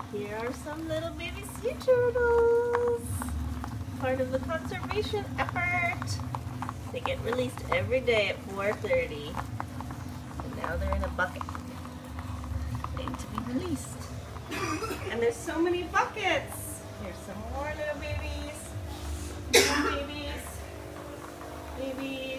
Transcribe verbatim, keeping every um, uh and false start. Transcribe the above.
Here are some little baby sea turtles. Part of the conservation effort. They get released every day at four thirty. And now they're in a bucket. Waiting to be released. And there's so many buckets. Here's some more little babies. More babies. Babies.